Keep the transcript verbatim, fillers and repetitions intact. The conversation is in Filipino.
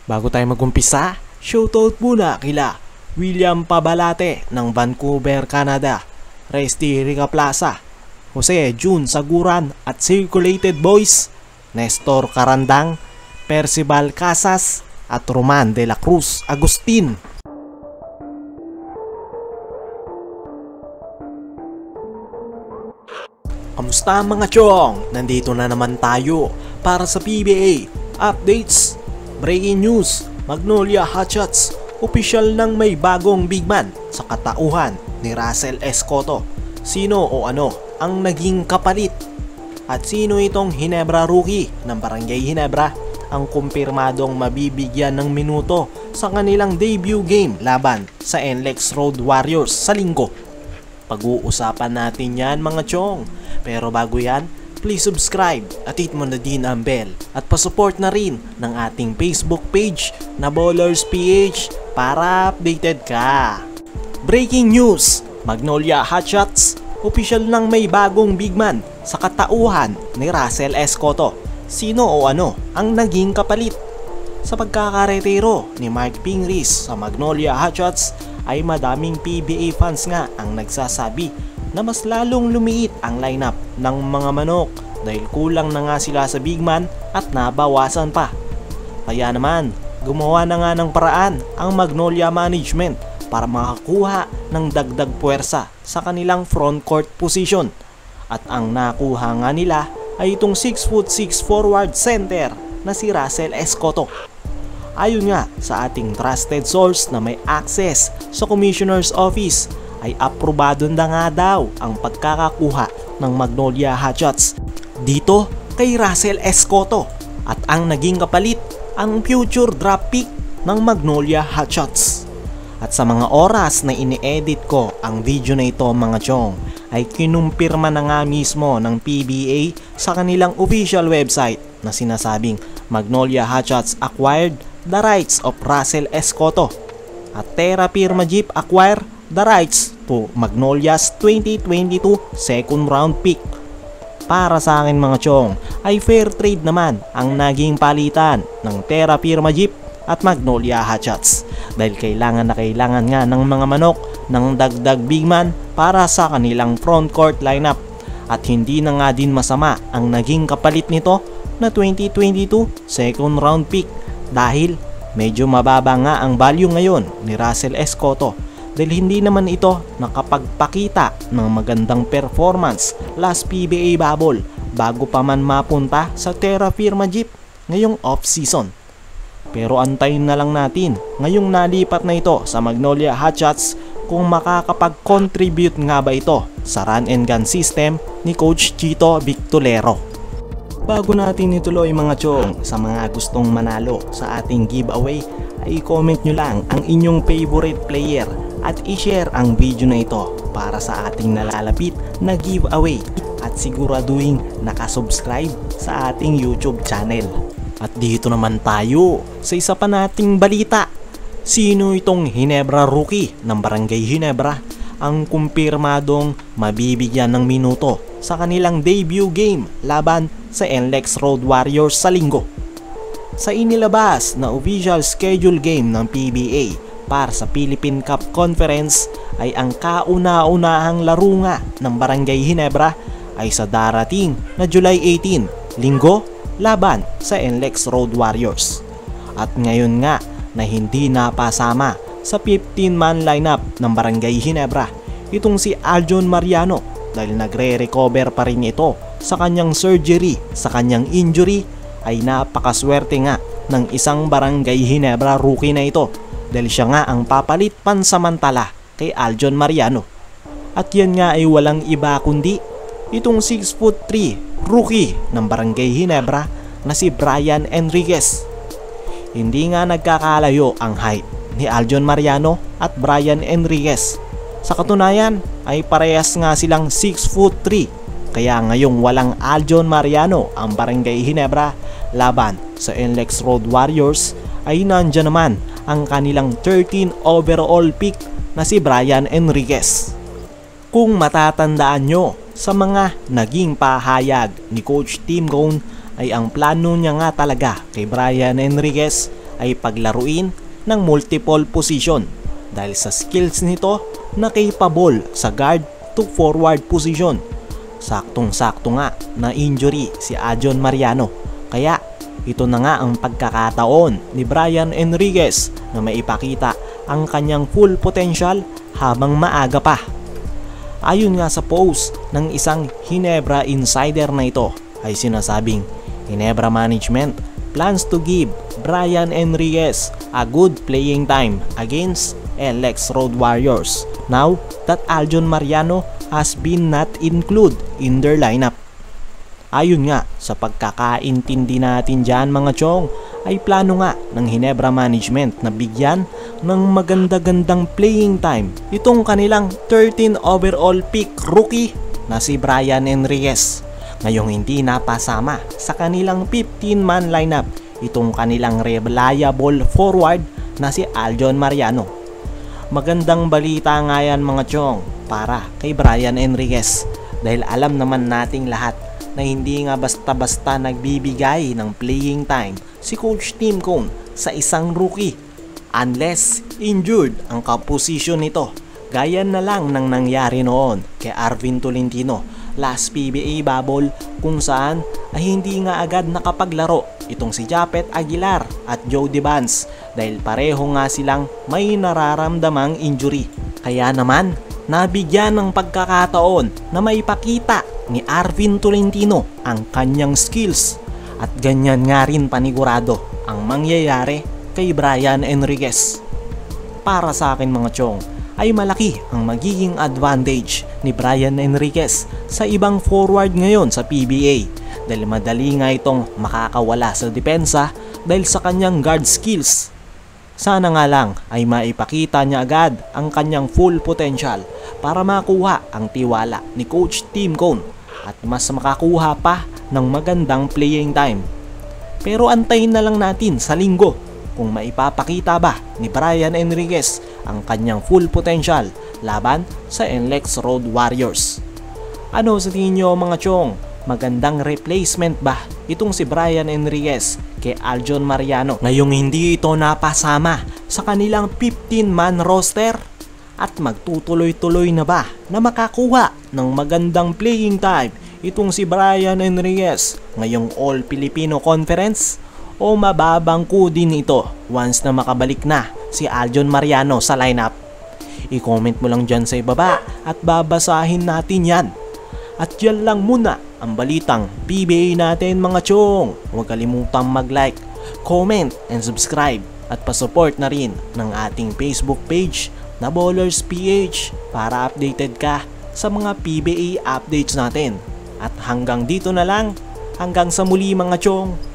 Bago tayo mag-umpisa, shoutout muna kila William Pabalate ng Vancouver, Canada, Resty Rica Plaza, Jose June Saguran at Circulated Boys, Nestor Carandang, Percival Casas at Roman de la Cruz Agustin. Kamusta mga chong? Nandito na naman tayo para sa P B A updates, breaking news, Magnolia hotshots, opisyal ng may bagong big man sa katauhan ni Russell Excoto. Sino o ano ang naging kapalit? At sino itong Ginebra rookie ng Barangay Ginebra ang kumpirmadong mabibigyan ng minuto sa kanilang debut game laban sa Nlex Road Warriors sa linggo? Pag-uusapan natin yan mga chong. Pero bago yan, please subscribe at hit mo na din ang bell at pasupport na rin ng ating Facebook page na Ballers P H para updated ka. Breaking news, Magnolia hotshots, opisyal ng may bagong big man sa katauhan ni Russell Excoto. Sino o ano ang naging kapalit? Sa pagkakaretiro ni Mike Pingris sa Magnolia hotshots ay madaming P B A fans nga ang nagsasabi na mas lalong lumiit ang lineup ng mga manok dahil kulang na nga sila sa big man at nabawasan pa. Kaya naman, gumawa na nga ng paraan ang Magnolia management para makakuha ng dagdag puwersa sa kanilang front court position. At ang nakuha nga nila ay itong six foot six forward center na si Russell Excoto. Ayon nga sa ating trusted source na may access sa Commissioner's Office, ay aprobado na nga daw ang pagkakakuha ng Magnolia hotshots dito kay Russell Excoto, at ang naging kapalit ang future draft pick ng Magnolia hotshots. At sa mga oras na ini-edit ko ang video na ito mga chong, ay kinumpirma na nga mismo ng P B A sa kanilang official website na sinasabing Magnolia hotshots acquired the rights of Russell Excoto at Terra Firma Jeep acquire the rights to Magnolia's twenty twenty-two second round pick. Para sa akin mga chong, ay fair trade naman ang naging palitan ng Terra Firma Jeep at Magnolia hotshots dahil kailangan na kailangan nga ng mga manok ng dagdag big man para sa kanilang front court lineup, at hindi na nga din masama ang naging kapalit nito na twenty twenty-two second round pick dahil medyo mababa nga ang value ngayon ni Russell Excoto dahil hindi naman ito nakapagpakita ng magandang performance last P B A bubble bago pa man mapunta sa Terra Firma Jeep ngayong off-season. Pero antayin na lang natin ngayong nalipat na ito sa Magnolia hotshots kung makakapag-contribute nga ba ito sa run and gun system ni Coach Chito Victolero. Bago natin ituloy mga chong, sa mga gustong manalo sa ating giveaway ay i-comment nyo lang ang inyong favorite player at i-share ang video na ito para sa ating nalalapit na giveaway, at siguraduhin nakasubscribe sa ating YouTube channel. At dito naman tayo sa isa pa nating balita. Sino itong Ginebra rookie ng Barangay Ginebra ang kumpirmadong mabibigyan ng minuto sa kanilang debut game laban sa Nlex Road Warriors sa linggo? Sa inilabas na official schedule game ng P B A para sa Philippine Cup Conference ay ang kauna-unahang laro nga ng Barangay Ginebra ay sa darating na July eighteen, linggo, laban sa Nlex Road Warriors. At ngayon nga na hindi napasama sa fifteen man lineup ng Barangay Ginebra itong si Aljon Mariano dahil nagre-recover pa rin ito sa kanyang surgery sa kanyang injury, ay napakaswerte nga ng isang Barangay Ginebra rookie na ito dahil siya nga ang papalit pansamantala kay Aljon Mariano. At yan nga ay walang iba kundi itong six foot three rookie ng Barangay Ginebra na si Brian Enriquez. Hindi nga nagkakalayo ang height ni Aljon Mariano at Brian Enriquez. Sa katunayan ay parehas nga silang six foot three, kaya ngayong walang Aljon Mariano ang Barangay Ginebra laban sa Nlex Road Warriors ay nandyan naman ang kanilang thirteen overall pick na si Brian Enriquez. Kung matatandaan nyo sa mga naging pahayag ni Coach Tim Cone ay ang plano niya nga talaga kay Brian Enriquez ay paglaruin ng multiple position dahil sa skills nito na capable sa guard to forward position. Saktong-sakto nga na injury si Aljon Mariano, kaya ito na nga ang pagkakataon ni Brian Enriquez na maipakita ang kanyang full potential habang maaga pa. Ayon nga sa post ng isang Ginebra insider na ito ay sinasabing Ginebra management plans to give Brian Enriquez a good playing time against Nlex Road Warriors now that Aljon Mariano has been not included in their lineup. Ayon nga sa pagkakaintindi natin dyan mga chong, ay plano nga ng Ginebra management na bigyan ng maganda-gandang playing time itong kanilang thirteen overall pick rookie na si Brian Enriquez. Ngayong hindi napasama sa kanilang fifteen man lineup itong kanilang reliable forward na si Aljon Mariano. Magandang balita nga yan mga chong para kay Brian Enriquez dahil alam naman nating lahat na hindi nga basta-basta nagbibigay ng playing time si Coach Tim Cone sa isang rookie unless injured ang kaposisyon nito, gaya na lang ng nangyari noon kay Arvin Tolentino last P B A bubble kung saan ay hindi nga agad nakapaglaro itong si Japet Aguilar at Joe Devans dahil pareho nga silang may nararamdamang injury. Kaya naman nabigyan ng pagkakataon na maipakita ni Arvin Tolentino ang kanyang skills at ganyan nga rin panigurado ang mangyayari kay Brian Enriquez. Para sa akin mga chong ay malaki ang magiging advantage ni Brian Enriquez sa ibang forward ngayon sa P B A dahil madali nga itong makakawala sa depensa dahil sa kanyang guard skills. Sana nga lang ay maipakita niya agad ang kanyang full potential para makuha ang tiwala ni Coach Tim Cone at mas makakuha pa ng magandang playing time. Pero antayin na lang natin sa linggo kung maipapakita ba ni Brian Enriquez ang kanyang full potential laban sa Nlex Road Warriors. Ano sa tingin nyo mga chong? Magandang replacement ba itong si Brian Enriquez kay Aljon Mariano ngayong hindi ito napasama sa kanilang fifteen man roster? At magtutuloy-tuloy na ba na makakuha ng magandang playing time itong si Brian Enriquez ngayong All Filipino Conference? O mababangko din ito once na makabalik na si Aljon Mariano sa lineup? I-comment mo lang dyan sa ibaba at babasahin natin yan. At yan lang muna ang balitang P B A natin mga chong. Huwag kalimutang mag-like, comment, and subscribe at pasupport na rin ng ating Facebook page na Ballers P H para updated ka sa mga P B A updates natin. At hanggang dito na lang, hanggang sa muli mga chong.